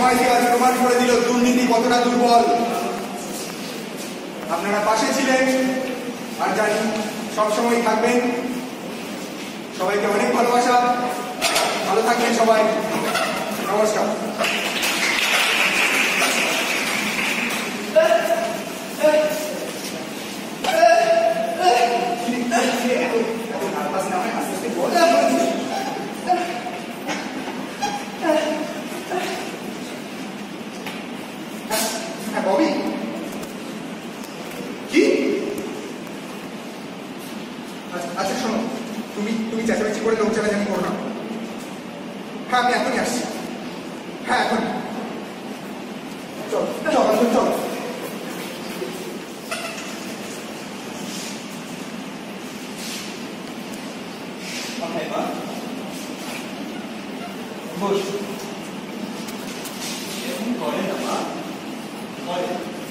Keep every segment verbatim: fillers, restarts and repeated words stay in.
সবাইকে আজ প্রমাণ করে দিল দুর্নীতি কতটা দুর্বল। আপনারা পাশে ছিলেন আর জানি সবসময় থাকবেন। সবাইকে অনেক ভালোবাসা, ভালো থাকবেন সবাই, নমস্কার। ববি কি? আচ্ছা শোনো, তুমি তুমি চেঁচামেচি করে লোক জানাজানি করো না। হ্যাঁ আমি এখনই আসছি। হ্যাঁ এখন চল চল চল। বস। এরকম করে না মা, করে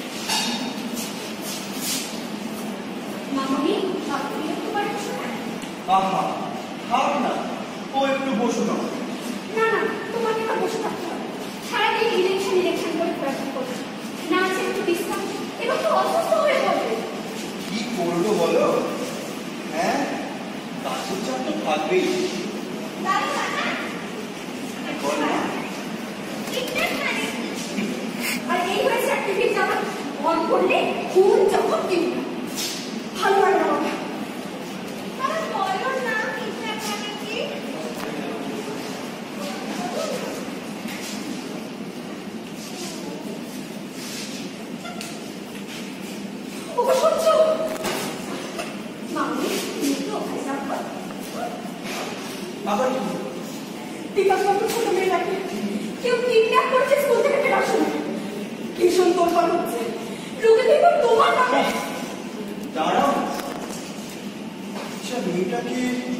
মামনি আপনি একটু বাড়ি বসুন। আহা থাক না, ও একটু বসো না। না না, তোমাকে না বসে থাকতে হবে। সারাদিন ইলেকশন ইলেকশন করে পড়াশোনা করছে, না আছে একটু বিশ্রাম, এবং তো অসুস্থ হয়ে পড়বে। কি করবো বলো? হ্যাঁ কাজের চাপ তো থাকবেই। আর এই হয়েছে অ্যাক্টিভিটি জামা অন করলে খুন চমক কিনবে ভালো লাগে না বাবা। তারা বলো না কিডন্যাপ মানে কি? ওকে শুনছো মামনি? তুমি তো হিসাব করো আবার বিকাশ বাবু ছোট মেয়েটাকে কেউ কিডন্যাপ করছে স্কুল থেকে ফেরার সময়। ভীষণ তোলপাড় হচ্ছে, রোগে দেখো তোমার নামে। দাঁড়াও, আচ্ছা মেয়েটাকে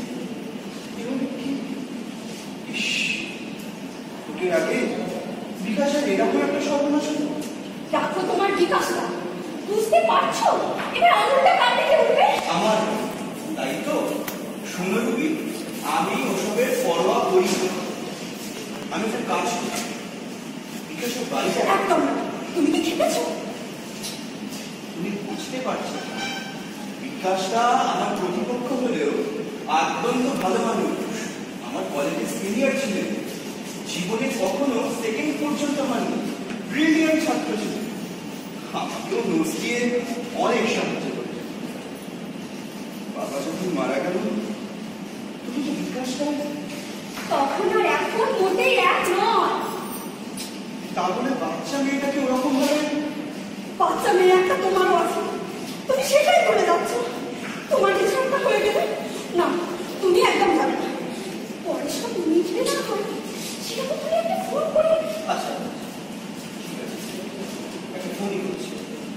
ওকে আগে বিকাশের এরকম একটা সর্বনাশ। দেখো তোমার বিকাশটা, বুঝতে পারছো? এবার আঙুলটা কার দিকে উঠবে? আমার তাই তো। শোনো রুবি, আমি ওসবের পরোয়া করি না। আমি একটা কাজ করি, বিকাশের বাড়ি একদম না। তুমি কি খেতেছো? তুমি বুঝতে পারছো বিকাশটা আমার প্রতিপক্ষ হলেও অত্যন্ত ভালো মানুষ। আমার কলেজে সিনিয়র ছিলেন, জীবনে কখনো সেকেন্ড পর্যন্ত হয়নি, ব্রিলিয়ান্ট ছাত্র ছিলেন। আমাকেও নোটস দিয়ে অনেক সাহায্য করেছেন। বাবা যখন মারা গেল তুমি তো বিকাশটা তখন আর এখন মোটেই এক নয়। তাহলে বাচ্চা মেয়েটাকে ওরকম ভাবে? বাচ্চা মেয়ে একটা তোমারও আছে, তুমি সেটাই করে যাচ্ছ। তোমার কিছু একটা হয়ে গেলে না, তুমি একদম যাবে না। পরে সব মিটবে না হয়, সেটা তো তুমি একটা ফোন করে। আচ্ছা ঠিক আছে, একটা ফোনই করছি।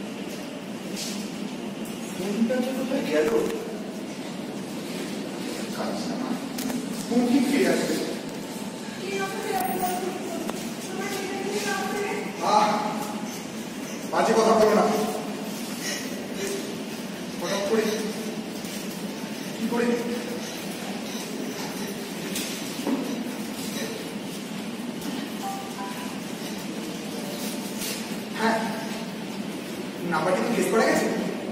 ফোনটা যে কোথায় গেল? ফোন কি ফিরে আসবে? বাজে কথা বলো না। হঠাৎ করে কি করে? হ্যাঁ নাম্বারটা কি গেস করা গেছে?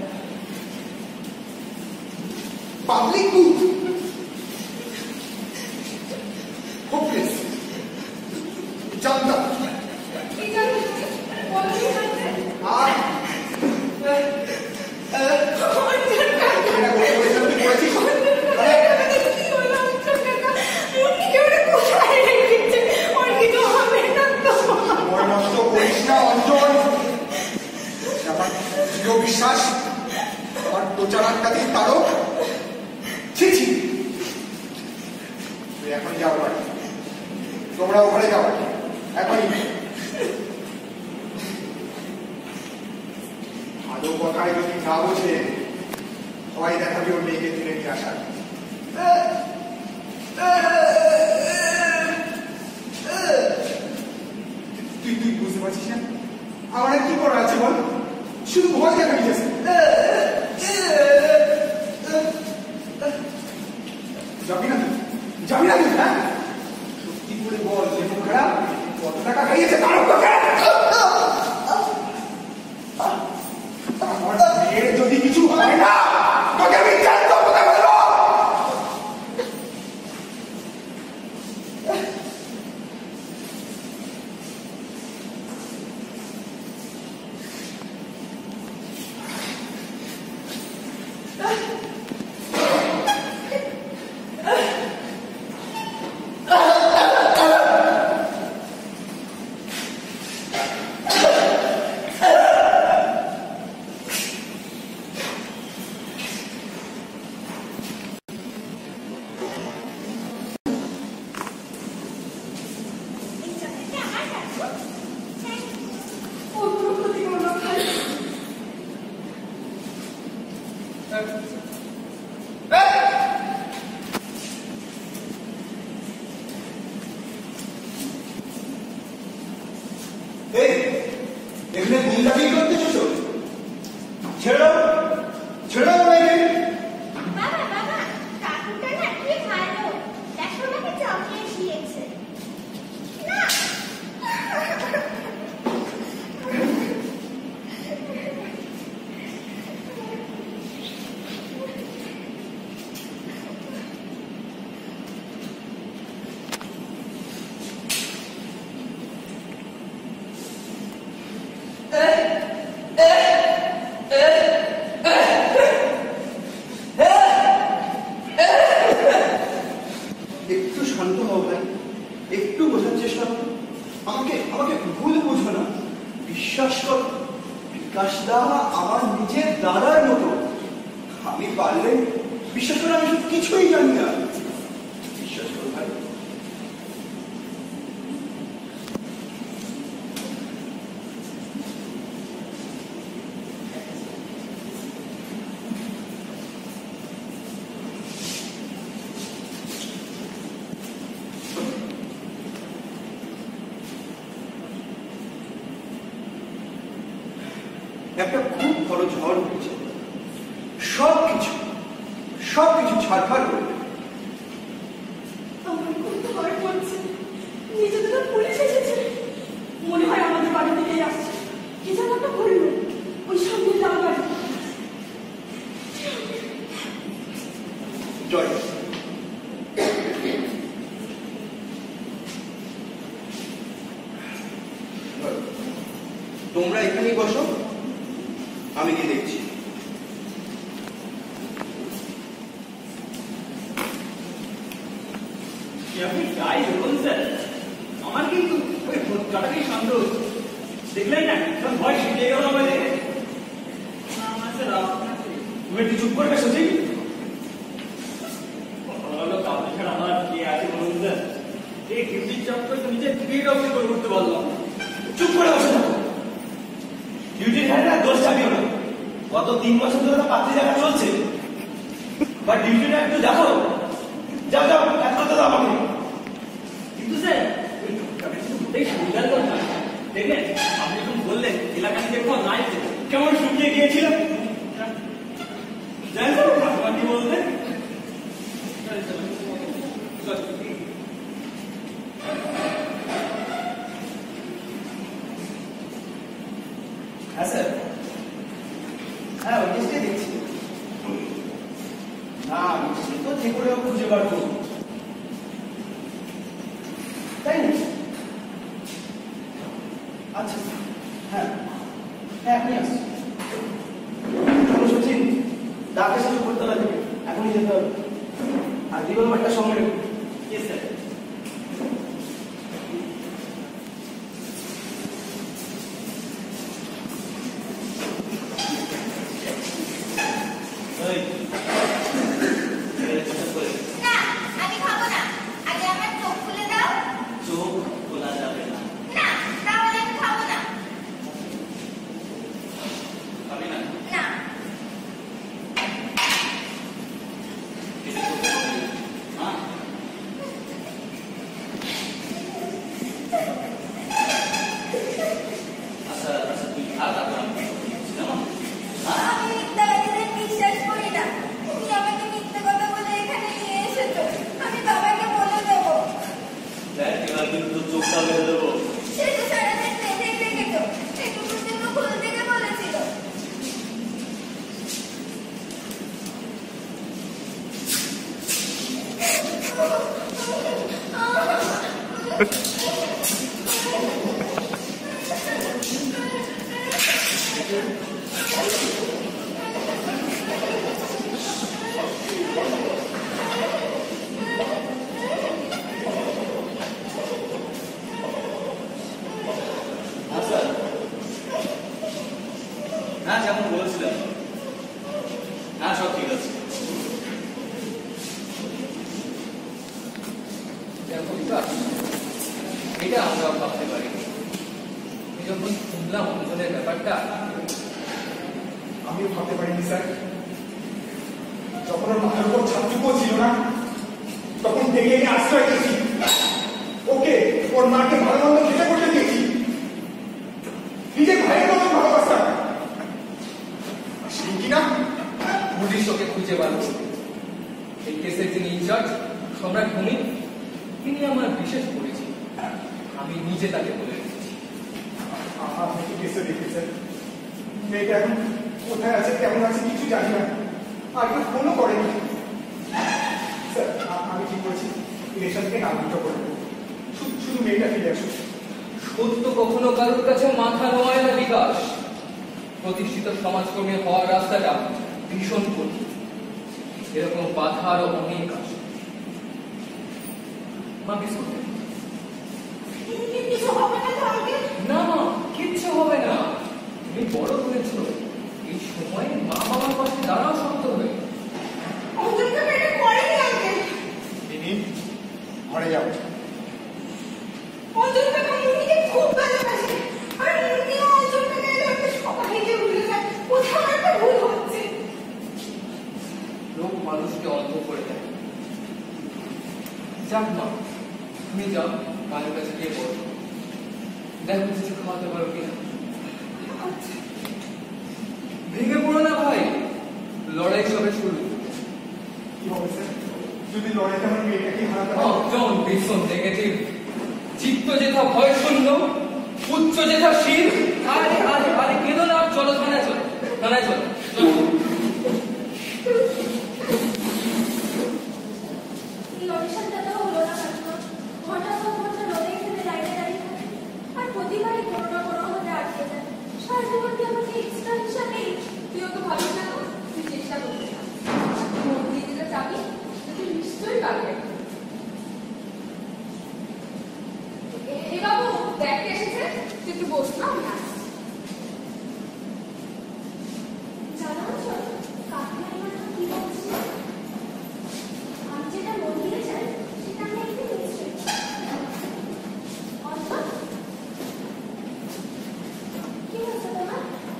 পাবলিক বুথ, হোপলেস, জানতাম। আর বিশ্বাস আমার প্রচারাকাতি তারও ছিছি। তুই এখন যাও বাড়ি, তোমরা ওখানে যাও এখনই। আদৌ কথায় যদি না বোঝে সবাই দেখাবি ওর মেয়েকে তুলে নিয়ে আসার। তুই তুই বুঝতে পারছিস না আমার কি করা আছে বল? শুধু ভয় দেখা গিয়েছে। যাবি না যাবি না তুই? হ্যাঁ সত্যি করে বল, যে মুখ খারাপ কত টাকা খাইয়েছে তার এখানে গুন্ডামি করতেছো তো? ছেড়ে দাও, ছেড়ে দাও মেয়েকে। বাবা বাবা কাকুটা না কি ভালো, দেখো নাকি চকলেট দিয়েছে না। একটু শান্ত হও ভাই, একটু বোঝার চেষ্টা করো। আমাকে আমাকে ভুল বুঝো না, বিশ্বাস করো বিকাশদা আমার নিজের দাদার মতো। আমি পারলে বিশ্বাস করো আমি সব কিছুই জানি না, বিশ্বাস করো ভাই। একটা খুব বড় ঝড় হয়েছে, সব কিছু সব কিছু ছাড়খাড় করে দেবে। আমার খুব ভয় করছে, নিজে থেকে পুলিশ এসেছে, মনে হয় আমাদের বাড়ি থেকেই আসছে। কি যেন একটা বললো, ওই সামনে লাল বাড়ি। জয়, তোমরা এখানেই বসো, আমি গিয়ে দেখছি। আপনি গায়ে যখন স্যার আমার কিন্তু ওই ভোটকাটাকেই সন্দেহ হচ্ছে। দেখলেন না সব ভয় শিখিয়ে গেল আমাদের। তুমি একটু চুপ করবে সচিব। কাউকে ছাড়া আমার কে আছে বলুন স্যার? এই ডিউটির চক্কর তো নিজের ক্রিয়েট অফিস করে উঠতে পারলাম। চুপ করে বসে থাকো। ডিউটির ঘাটে না দোষ চাপিও না। গত তিন বছর ধরে তো পাত্রী দেখা চলছে, বা ডিউটিটা একটু দেখো। যাও যাও কাজ করতে দাও আমাকে। কিন্তু স্যার ওই টুকটাকে শুধু ঘুরতেই সুবিধার কথা। দেখলেন আপনি যখন বললেন এলাকা থেকে কোথাও নাই, কেমন শুকিয়ে গিয়েছিল। যাই হোক ভগবান কি বলতেন। হ্যাঁ স্যার, হ্যাঁ ওই কেসটাই দেখছি। না সে তো যে করে খুঁজে বার করবো, তাই না? আচ্ছা হ্যাঁ হ্যাঁ আপনি আসুন। সচিন ডাকে সাথে করতে লাগে, এখনই যেতে হবে। আর কি বলবো একটা সঙ্গে রেখো। স্যার না আমি খাবো না, আগে আমার চোখ খুলে দাও। চোখ খোলা যাবে না। না তাহলে আমি খাবো না। খাবি না? না হ্যাঁ আচ্ছা আচ্ছা তুই খা, তারপর আমি কেমন? হ্যাঁ আমি মিথ্যাবাদীদের বিশ্বাস করি না। তুমি আমাকে মিথ্যে কথা বলে এখানে নিয়ে এসেছো, আমি বাবাকে বলে দেবো। দেখ এবার কিন্তু চোখটা বেঁধে দেবো। সে তো সারাদিন বেঁধেই রেখেছো, এটুকুর জন্য খুল থেকে বলেছিল। হ্যাঁ স্যার, হ্যাঁ যেমন বলেছিলাম, হ্যাঁ সব ঠিক আছে। এটা আমরাও ভাবতে পারি। যখন শুনলাম ওজনের ব্যাপারটা, আমিও ভাবতে পারিনি স্যার। যখন ওর মাথার উপর ছাত্রীও ছিল না, তখন থেকে এনে আশ্রয় দিয়েছি। ওকে ওর মাকে ভালো মন্দ খেতে করতে দিয়েছি। নিজের ভাইয়ের মতন ভালোবাসতাম। সেই কিনা পুলিশ ওকে খুঁজে বার করবে। এই কেসের যিনি ইনচার্জ সম্রাট ভূমি, তিনি আমার বিশেষ পরিচিত। আমি নিজে তাকে বলে রেখেছি। আপনি কি কেসে দেখেছেন? মেয়েটা এখন কোথায় আছে, কেমন আছে কিছু জানি না, আর কেউ ফোনও করেনি। স্যার আমি ঠিক করেছি, ইলেকশন থেকে নাম উঠে করে দেবো। শুধু মেয়েটা ফিরে আসুন। সত্য কখনো কারোর কাছে মাথা নোয়ায় না বিকাশ। প্রতিষ্ঠিত সমাজকর্মী হওয়ার রাস্তাটা ভীষণ কঠিন। এরকম বাধা আরো অনেক আছে। মা বিস্কুট দে। কিছু হবে না তো আগে? না মা, কিচ্ছু হবে না। তুমি বড় হয়েছ, এই সময়ে মা বাবার পাশে দাঁড়াও শক্ত হয়ে। অঞ্জনকে পেটে পড়েনি আগে। দিদি ঘরে যাও। অঞ্জনকে মুনিকে খুব ভালোবাসে, আর মুনিও অঞ্জনকে গেলে ওকে সবাইকে ভুলে যায়। কোথাও একটা ভুল হচ্ছে। লোক মানুষকে অন্ধ করে দেয়। যাক মা, তুমি যাও, কানের কাছে গিয়ে বলো, দেখো কিছু খাওয়াতে পারো কিনা। ভেঙে পড়ো না ভাই, লড়াই সবে শুরু। কি হবে স্যার যদি লড়াইতে আমার মেয়েটাকে হারাতে হয়? জন ভীষণ নেগেটিভ। চিত্ত যেথা ভয় শূন্য, উচ্চ যেথা শীত। আরে আরে আরে কেঁদো না, চলো থানায় চলো, থানায় চলো। এই অডিশনটা তো হলো না কাকিমা। ঘন্টার পর ঘন্টা রোদে এখানে লাইনে দাঁড়িয়ে থাকে, আর প্রতিবারই কোনো না কোনো হতে আটকে যায়। সারা জীবন কি আমাকে এক্সট্রা হিসাবে তুই ওকে ভালো না, তুই চেষ্টা করতে থাক। মন দিয়ে যেটা চাবি তুই নিশ্চয়ই পারবে। এ বাবু দেখ কে এসেছে, তুই একটু বস না। জানো আছো কাকিমা আমার কি বলছে? আমি যেটা মন্দিরে যাই সেটা আমি একদিন নিশ্চয়ই অথবা কি হচ্ছে তোমার?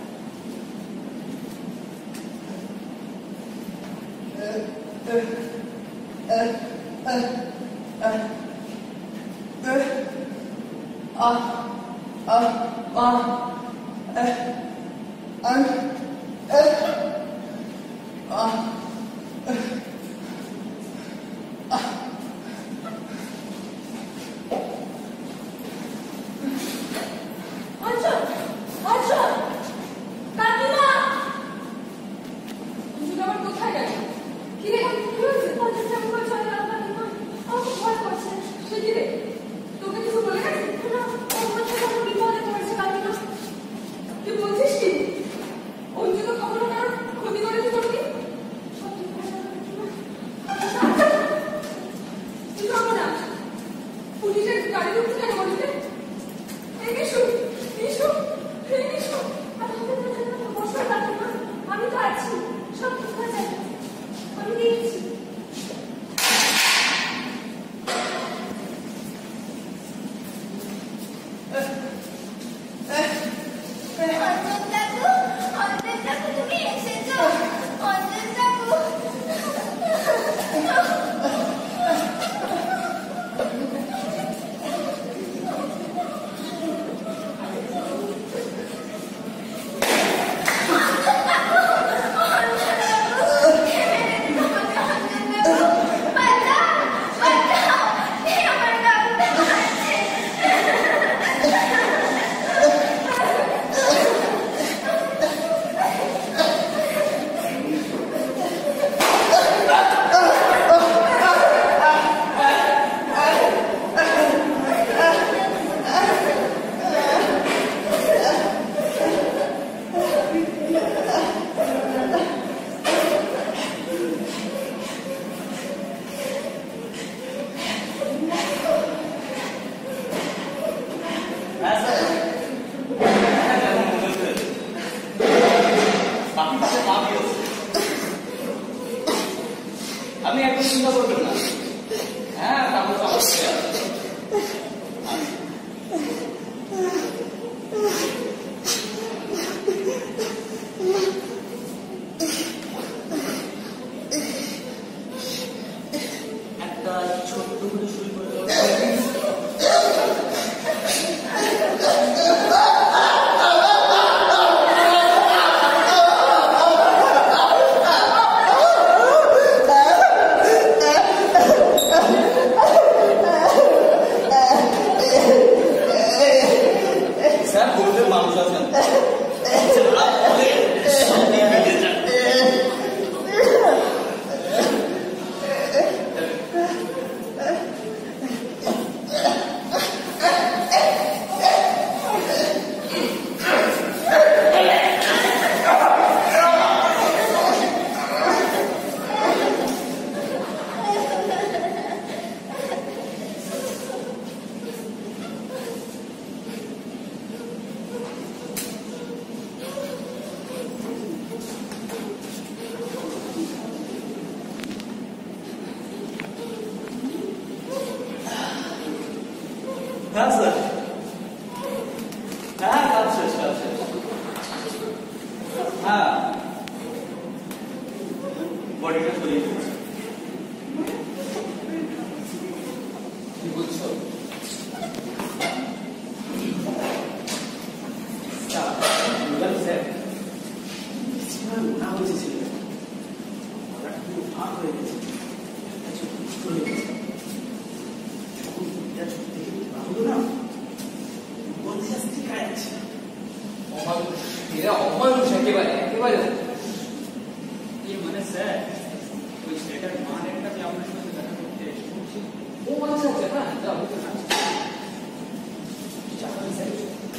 অঞ্চল অঞ্চল কাকিমা! অঞ্জলি আবার কোথায় গেল? কি রে কি হয়েছে? অঞ্চল কেমন করে চলে গেল কাকিমা? আমার খুব ভয় করছে। সে কি রে, তোকে কিছু বলে গেছে? না, ওর মধ্যে কোনো বিপদে পড়েছে কাকিমা। তুই বলছিস কি? অঞ্জলি তো কখনো কারোর ক্ষতি করেছে তোকে? সব ঠিক হয়ে যাবে কাকিমা। তুই থামো না। পুলিশের গাড়ি ঢুকছে কেন বলতে? এই নিশু নিশু এই নিশু বসো কাকিমা, আমি তো আছি, সব ঠিক হয়ে যাবে। আমি দেখছি। অঞ্জন কাকু, অঞ্জন কাকু তুমি এসেছো? অঞ্জন কাকু। হ্যাঁ স্যার, হ্যাঁ যেমন বলেছে বাকি পাশে পা দিয়েছে। আপনি একদম চিন্তা করবেন না। হ্যাঁ তারপর তো অবশ্যই আছে। হ্যাঁ স্যার, হ্যাঁ কাজ শেষ, কাজ শেষ। হ্যাঁ বডিটা সরিয়ে দিচ্ছি। কি বলছো? স্যার ওনা হয়েছে ছিল, ফাঁক হয়ে গেছে, চলে গেছে। যখন এটা সত্যি ভাবলো না, বলতে আসতে খাচ্ছে অমানুষ, এরা অমানুষ একেবারে, একেবারে। এই মানে স্যার ওই ছেলেটার মান একটা যে আপনার সাথে দেখা করতে এসেছি। ও আচ্ছা আচ্ছা, হ্যাঁ যা হতো না। চাকরি স্যার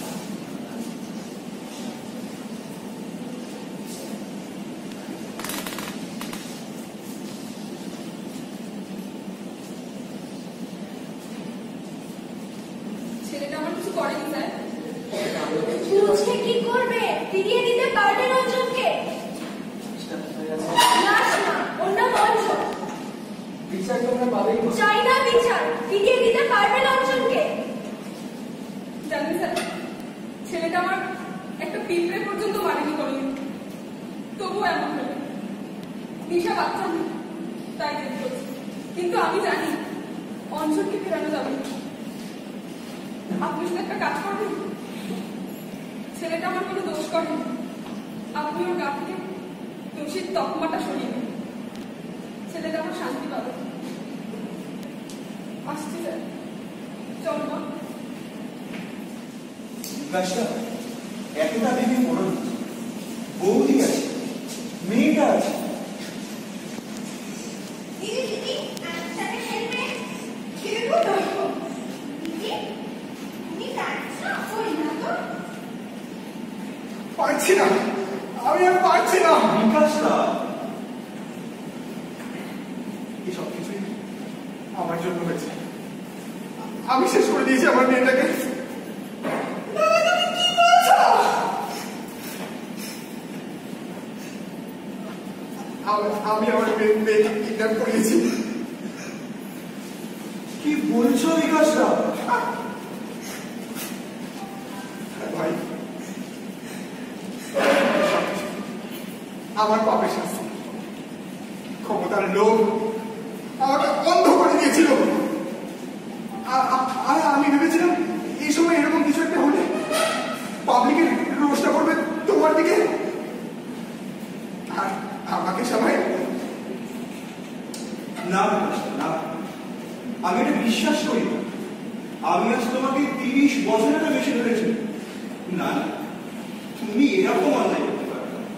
ছেলেটা আমার কিছু করেনি স্যার। বুঝে কি করবে? ফিরিয়ে দিতে পারবেন অঞ্জনকে? লাশ না, ওর নাম অঞ্জন। বিচার তোমরা পাবেই না। চাই না বিচার, ফিরিয়ে দিতে পারবেন অঞ্জনকে? জানেন স্যার, ছেলেটা আমার একটা পিঁপড়ে পর্যন্ত মারেনি কোনোদিন, তবুও এমন হলো। নিশা বাচ্চা নেই, তাই জেদ করছি। কিন্তু আমি জানি অঞ্জনকে ফেরানো যাবে না। আপনি শুধু একটা কাজ করবেন, ছেলেটা আমার কোনো দোষ করেনি, আপনি ওর গা থেকে দোষীর তকমাটা সরিয়ে দিন। ছেলেটা আমার শান্তি পাবে। আসছি স্যার, চল মা। বিকাশটা এতটা ভেবে পড়ো না। বৌদি আছে, মেয়েটা আছে। দিদি দিদি আমার সাথে খেলবে? খেলবো না। দিদি তুমি কাঁদছো? কই না তো। পারছি না, আমি আর পারছি না। বিকাশটা এই সব কিছুই আমার জন্য হয়েছে। আমি শেষ করে দিয়েছি আমার মেয়েটাকে। দাদা, তুমি কি বলছো? আমি- আমি আমার মেয়ে- মেয়েকে কিডন্যাপ করিয়েছি। কি বলছো বিকাশটা? ভাই, আমার পাপের শাস্তি, ক্ষমতার লোভ আমাকে অন্ধ করে দিয়েছিল। আ- আ- আর আমি ভেবেছিলাম এই সময় এরকম কিছু একটা হলে পাবলিকের রোষটা করবে তোমার দিকে, আর আমাকে সবাই না বিকাশটা, না, আমি এটা বিশ্বাস করি না। আমি আজ তোমাকে তিরিশ বছরেরও বেশি ধরেছি। না না, তুমি এরকম অন্যায় করতে পারো না।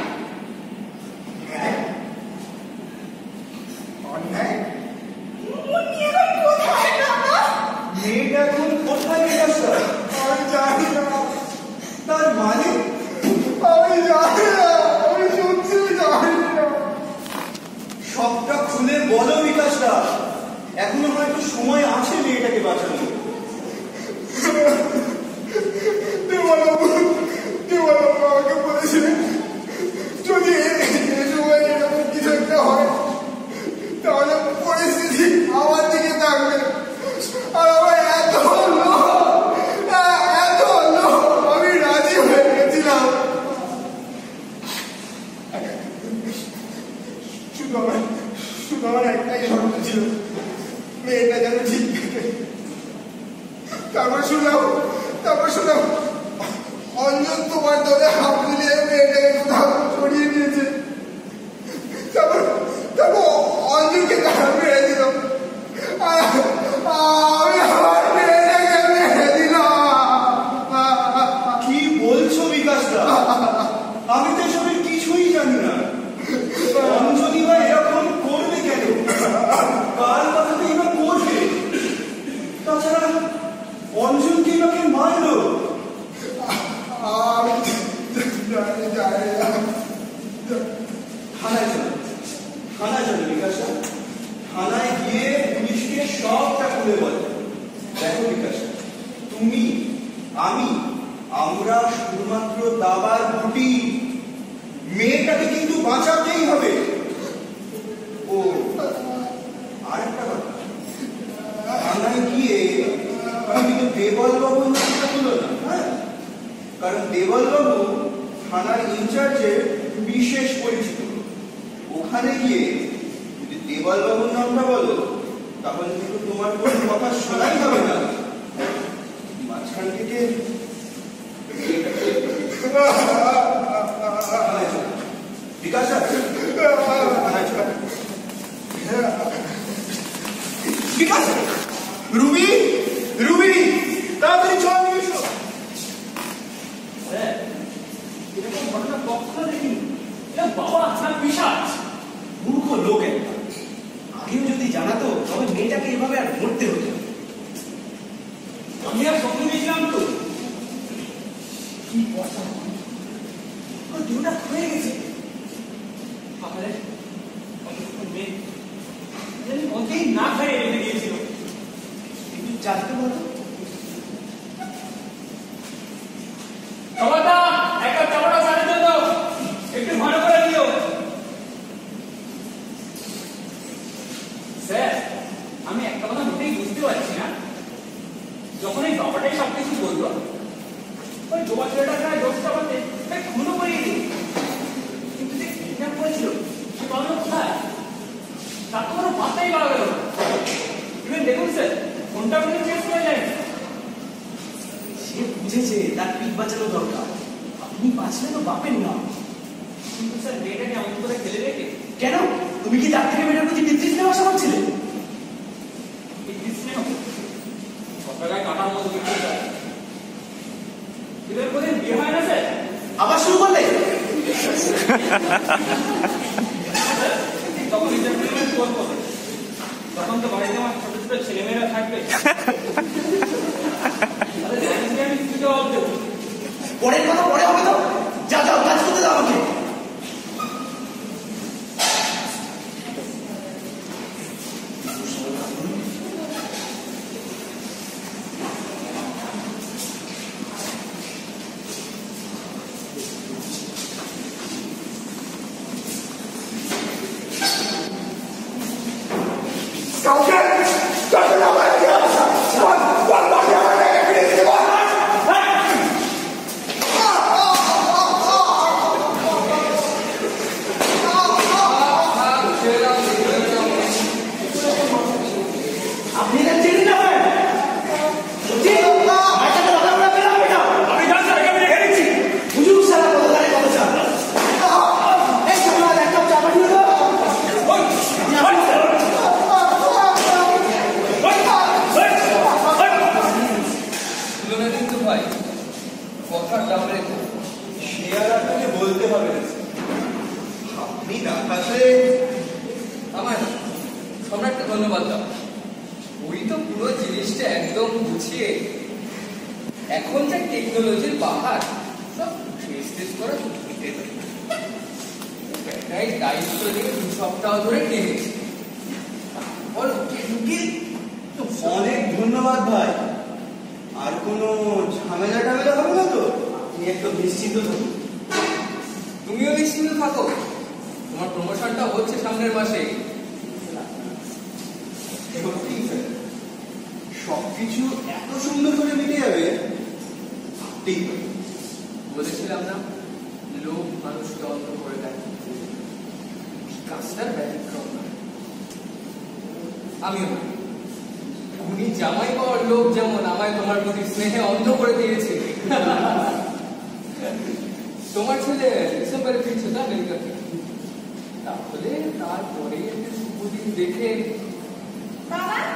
অন্যায়। উনি এখন কোথায় বাবা? মেয়েটা এখন কোথায় বিকাশটা? আমি জানি না, তার মানে আমি জানি না, আমি সত্যি জানি না। সবটা খুলে বলো বিকাশটা। এখনো হয়তো সময় আছে মেয়েটাকে বাঁচানো। দেওয়ানবাবু, দেওয়ানবাবু আমাকে বলেছিলেন যদি এই সময় এরকম কিছু একটা হয় তাহলে পরিস্থিতি আমার দিকে থাকবে। আর আমার এত লোভ, এত লোভ, আমি রাজি হয়ে গেছিলাম। শুধু আমার শুধু আমার একটাই শর্ত ছিল, মেয়েটা যেন ঠিক থাকে। তারপর শুনলাম তারপর শুনলাম অঞ্জন তোমার দলে হাত মিলিয়ে মেয়েটাকে কোথাও ছড়িয়ে দিয়েছে। তারপর তারপর অঞ্জনকে তারা মেরে দিল। আর আমি আমার মেয়েটাকে মেরে দিলাম। কি বলছো বিকাশটা? আমি তো এসবের কিছুই জানি না। অঞ্জলি বা এরকম করবে কেন? কার কথাতেই বা করবে? তাছাড়া অঞ্জনকে এটাকে মারলো। আমি জানি জানি না। থানায় চলো, থানায় চলো বিকাশটা। থানায় গিয়ে পুলিশকে সবটা খুলে বলো। দেখো বিকাশটা, তুমি, আমি, আমরা শুধুমাত্র দাবার গুটি। মেয়েটাকে কিন্তু বাঁচাতেই হবে। ও আর একটা কথা, থানায় গিয়ে তুমি কিন্তু মাঝখানে গিয়ে যদি দেওয়াল বাবুর নামটা বলো তাহলে কিন্তু তোমার কোনো কথা শোনাই হবে না। মাঝখান থেকে বিকাশ বিকাশ রুবি রুবি তাড়াতাড়ি চল নিয়ে এসো। স্যার, এরকম ঘটনা কখনো দেখিনি। এটা বাবা আপনার পিশাচ। মূর্খ লোক একটা। আগেও যদি জানাতো তবে মেয়েটাকে এভাবে আর মরতে হতো। আমি আর স্বপ্ন দিয়েছিলাম তো। কি কথা ওর দুটা হয়ে গেছে। আমাদের অনেকক্ষণ মেয়ে জানি অনেকেই না খাইয়ে রেখে দিয়েছিল। একটু জানতে বলো। সবাটা একটা চাপড়া সারের জন্য একটু ভালো করে দিও। স্যার, আমি একটা কথা মোটেই বুঝতে পারছি না। যখন এই বাবাটাই সবকিছু বললো, ওই জোয়া ছেলেটা প্রায় দশ টাকাতে তাই খুনও করিয়ে দিই। কিন্তু যে কিডন্যাপ করেছিল সে পাওয়া কোথায়? তার তো কোনো পাত্তাই পাওয়া গেল না। ইভেন দেখুন স্যার, ফোনটা কোনো চেঞ্জ করে যায়। সে বুঝেছে তার পিঠ বাঁচানো দরকার। আপনি বাঁচলে তো বাপের না। কিন্তু স্যার, মেয়েটাকে এমন করে ফেলে রেখে কেন? তুমি কি তার থেকে মেয়েটার প্রতি বিদ্বেষ নেওয়া আশা করছিলে? এই স্নেহ সকালে কাটার মতো দেখতে চায়। এদের কোথায় বিয়ে হয় না স্যার? আবার শুরু করলে? তখন ইন্টারভিউ করবো, তখন তো বাড়িতে আমার ছোট ছোট ছেলেমেয়েরা থাকবে। তাহলে জানিস যে আমি কি জবাব দেবো? পরের কথা পরে হবে তো। যা যাও কাজ করতে দাও আমাকে। কাউকে কাউকে না মারা গিয়া বল বল বল আমার মেয়েকে ফিরে দিতে বল। আপনি এটা চিনি না ভাই? সত্যি? মাথাটা দাদা আমরা পেলাম এটা। আমি জানছি আগে আমি রেখে দিচ্ছি। বুঝুক সারা কথা দাঁড়িয়ে কথা চা। এই সামনে একটা চা পাঠিয়ে দাও। ওই, ওই, স্যার। ওই, ওই, ওই। তুলনা কিন্তু ভাই কথার দাম রেখো। সে আর আপনাকে বলতে হবে না। আপনি না থাকলে আমার সম্রাটকে ধন্যবাদ দাও। ওই তো পুরো জিনিসটা একদম গুছিয়ে এখন যে টেকনোলজির বাহার সব ট্রেস ট্রেস করা শুনতে পারি। ব্যাটাই দায়িত্ব নিয়ে দু সপ্তাহ ধরে টেনেছি। বলো অনেক ধন্যবাদ ভাই। আর কোনো ঝামেলা টামেলা হবে না তো? আপনি একটু নিশ্চিন্ত থাকুন। তুমিও নিশ্চিন্ত থাকো, তোমার প্রমোশনটা হচ্ছে সামনের মাসে। সত্যি স্যার, সবকিছু এত সুন্দর করে মিটে যাবে ঠিক বলেছিলাম না লোক মানুষকে অন্ধ করে দেয়। কাজটার ব্যতিক্রম নয়। আমিও উনি জামাই পাওয়ার লোক যেমন আমায় তোমার প্রতি স্নেহে অন্ধ করে দিয়েছে। তোমার ছেলে ডিসেম্বরে ফিরছে তো আমেরিকা থেকে। তাহলে তারপরে শুভদিন দেখে বাবা